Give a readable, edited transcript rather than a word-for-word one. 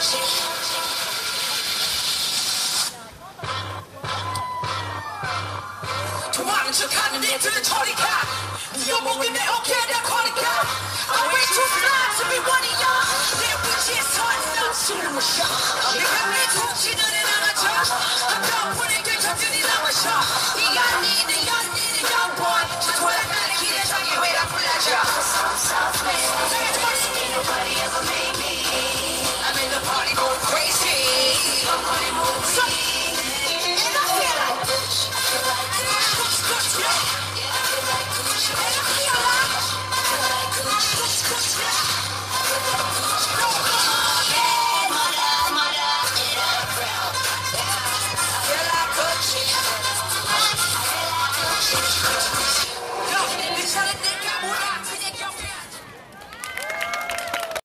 도망쳐가는 애들은 저리 가. 네 여목은 내 어깨에 내 거리가. I wait too fly to be one of y'all. 내 위치에 서 있어. 숨을 못 쉬어. 내가